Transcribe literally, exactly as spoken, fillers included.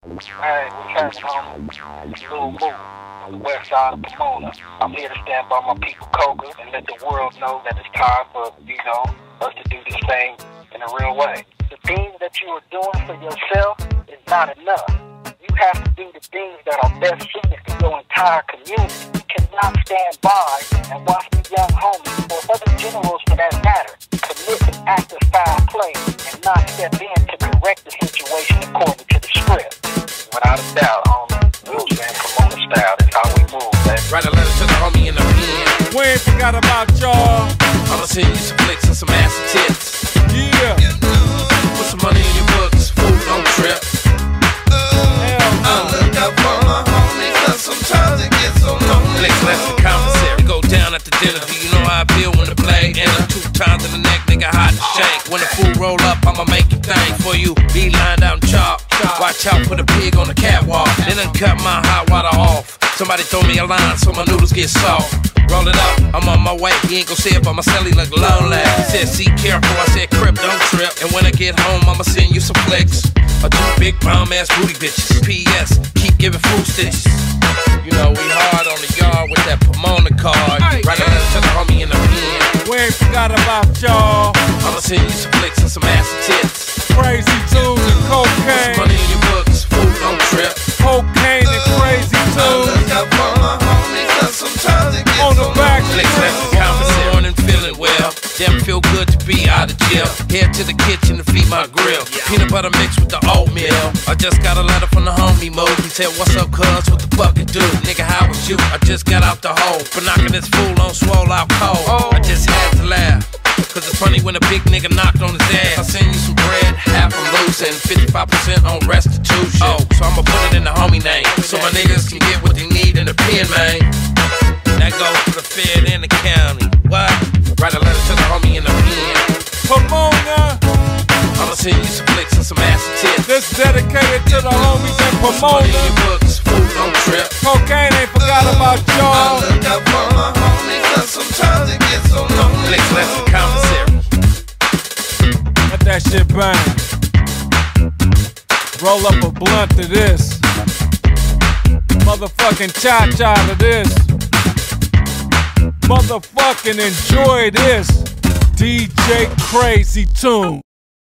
Hey, what's happening, homie? Lil Mook on the west side of Pomona. I'm here to stand by my people, Coca, and let the world know that it's time for, you know, us to do this thing in a real way. The things that you are doing for yourself is not enough. You have to do the things that are best suited for your entire community. You cannot stand by and watch the young homies, or other generals for that matter, commit an act of foul play and not step in to correct the situation according to the script. Without a doubt, homie. You know what I'm saying? Pomona style, that's how we move, man. Write a letter to the homie in the pen. We ain't forgot about y'all. I'ma send you some flicks and some ass and tits. Yeah. Put some money in your books, food don't trip. I look out for my homie, cause sometimes it gets so lonely. Flicks less than commissary. Go down at the dinner. Do you know how I feel when the play enter? Two times in the neck, nigga, hot to shake. When the food roll up, I'ma make it think for you. Be lined out and chop. Watch out for the pig on the catwalk. Then I cut my hot water off. Somebody throw me a line so my noodles get soft. Roll it up, I'm on my way. He ain't gon' say it by myself, he look lonely. He said, see careful, I said, crip, don't trip. And when I get home, I'ma send you some flicks. Or two big bomb ass booty bitches. P S, keep giving food stitches. You know, we hard on the yard with that Pomona card. Write a letter to the homie in the pen. We ain't forgot about y'all. I'ma send you some flicks and some ass and tits. Crazy tunes and Put cocaine. some money in your books, food don't trip. Cocaine and crazy I tunes. look out for my homie, cause sometimes it gets On so the back. lonely. Flicks left the commissary morning feeling well. Damn, feel good to be out of jail. Head to the kitchen to feed my grill. Peanut butter mixed with the oatmeal. I just got a letter from the homie Mo. He said, what's up, cuz? What the fuck it do? Nigga, how was you? I just got out the hole. For knocking this fool on swole out cold. I just had to laugh. Cause it's funny when a big nigga knocked on his ass. I send you some bread, half I'm losing, fifty-five percent on restitution. Oh, so I'ma put it in the homie name, so my niggas can get what they need in the pen, man. That goes to the Fed and the county. What? Write a letter to the homie in the pen. Pomona. I'ma send you some flicks and some ass and tits. This dedicated to the homies in Put some money in Pomona. your books, food don't trip. Cocaine ain't forgot about I y'all. look out for my homie, cause sometimes it gets so lonely. Flicks less than commissary. Let that shit bang. Roll up a blunt to this. Motherfucking cha-cha to this. Motherfucking enjoy this. D J Crazy Tune.